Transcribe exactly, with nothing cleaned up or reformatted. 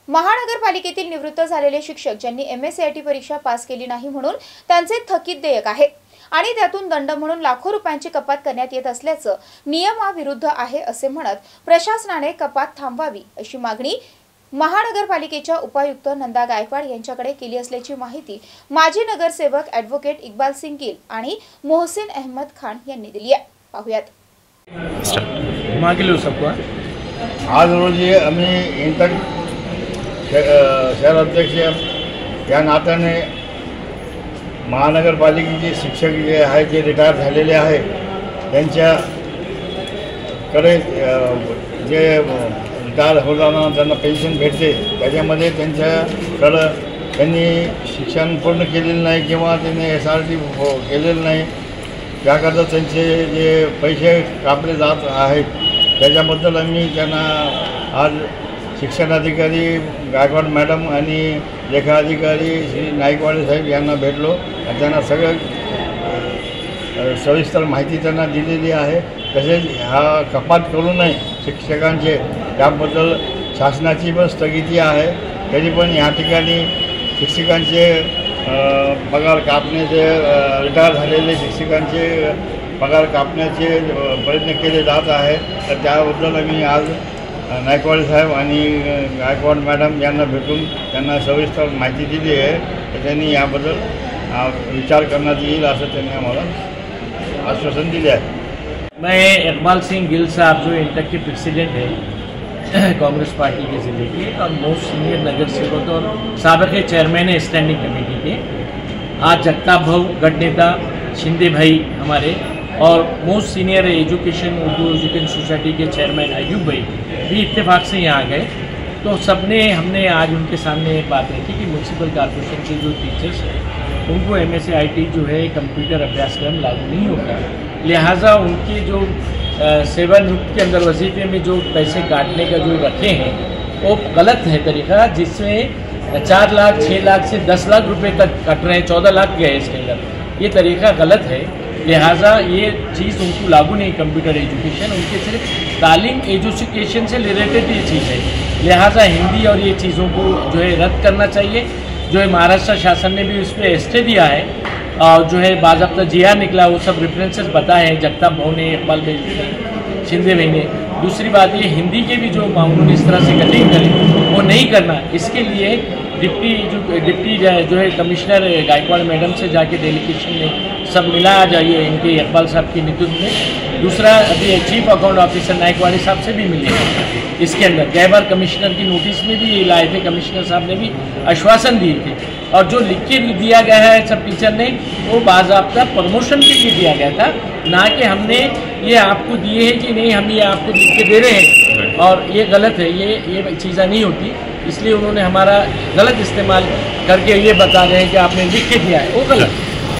महानगरपालिकेतील निवृत्त झालेले शिक्षक ज्यांनी M S C I T परीक्षा पास केली नाही म्हणून त्यांचे थकीत देयक आहे आणि त्यातून दंड म्हणून लाखो रुपयांची कपात करण्यात येत असल्याचं नियमाविरुद्ध आहे असे म्हणत प्रशासनाने कपात थांबवावी अशी मागणी महानगरपालिकेच्या उपायुक्त नंदा गायकवाड यांच्याकडे केली असल्याची माहिती माजी नगरसेवक ॲडव्होकेट इक्बाल सिंग गिल आणि मोहसिन अहमद खान यांनी दिली आहे। पाहूयात। मागील सबको आज रोजी आम्ही इंटर शहर अध्यक्ष या नात्याने महानगरपालिकेचे शिक्षक जे आहे जे रिटायर झालेले आहे त्यांच्याकडे जे रिटायर होताना त्यांना पेन्शन भेटते त्याच्यामध्ये त्यांच्याकडं त्यांनी शिक्षण पूर्ण केलेलं नाही किंवा त्यांनी एस आर टी केलेलं नाही त्याकरता त्यांचे जे पैसे कापले जात आहेत त्याच्याबद्दल आम्ही त्यांना आज शिक्षणाधिकारी गायकवाड मॅडम आणि लेखाधिकारी श्री नाईकवाडे साहेब यांना भेटलो आणि त्यांना सगळं सविस्तर माहिती त्यांना दिलेली आहे। तसेच हा कपात करू नये शिक्षकांचे त्याबद्दल शासनाची पण स्थगिती आहे। तरी पण या ठिकाणी शिक्षकांचे पगार कापण्याचे रिटायर झालेले शिक्षकांचे पगार कापण्याचे प्रयत्न केले जात आहेत। तर त्याबद्दल आम्ही आज नायकवाडे साहेब आणि गायकवाड मॅडम यांना भेटून त्यांना सविस्तर माहिती दिली आहे। तर त्यांनी याबद्दल विचार करण्यात येईल असं त्यांनी आम्हाला आश्वासन दिले आहे। मैं इकबाल सिंह गिल साहब जो इंटर के प्रेसिडेंट है कांग्रेस पार्टी के ज़िले के और मोस्ट सीनियर नगर सेवक और साबिक़ चेयरमैन है स्टैंडिंग कमेटी के। आज जगताप भाऊ गढ़ नेता शिंदे भाई हमारे और most senior education Urdu education society के चेयरमैन अयूब भाई भी इत्तेफाक से यहाँ गए। तो सबने हमने आज उनके सामने एक बात रखी कि म्यूनसिपल कॉर्पोरेशन के जो टीचर्स हैं उनको M S C I T जो है कंप्यूटर अभ्यासक्रम लागू नहीं होता, लिहाजा उनके जो सेवानिवृत्ति के अंदर वजीफे में जो पैसे काटने का जो रखे हैं वो गलत है तरीका, जिसमें चार लाख छः लाख से दस लाख रुपए तक कट रहे हैं, चौदह लाख गए इसके अंदर। ये तरीका गलत है, लिहाजा ये चीज़ उनको लागू नहीं। कंप्यूटर एजुकेशन उनके सिर्फ तालीम एजुकेशन से रिलेटेड ये चीज़ है, लिहाजा हिंदी और ये चीज़ों को जो है रद्द करना चाहिए। जो है महाराष्ट्र शासन ने भी उस पर स्टे दिया है और जो है बाज़ाब्ता जी आर निकला, वो सब रेफरेंसेस बताए हैं जगताप भाऊ ने, इकबाल भाई ने, शिंदे भाई ने। दूसरी बात ये हिंदी के भी जो उन्होंने इस तरह से कटिंग करें वो नहीं करना, इसके लिए डिप्टी जो डिप्टी जो है कमिश्नर गायकवाड़ मैडम से जाके डेलीगेशन में सब मिला आ जाइए इनके इकबाल साहब के नेतृत्व में। दूसरा अभी चीफ अकाउंट ऑफिसर नायकवाड़ी साहब से भी मिले इसके अंदर। कई बार कमिश्नर की नोटिस में भी ये लाए थे, कमिश्नर साहब ने भी आश्वासन दिए थे और जो लिख के दिया गया है सब टीचर ने वो बाज़ाब्ता प्रमोशन के लिए दिया गया था, ना कि हमने ये आपको दिए हैं कि नहीं हम ये आपको लिख के दे रहे हैं। और ये गलत है, ये ये चीज़ें नहीं होती, इसलिए उन्होंने हमारा गलत इस्तेमाल करके ये बता रहे हैं कि आपने लिख के दिया है, वो गलत है।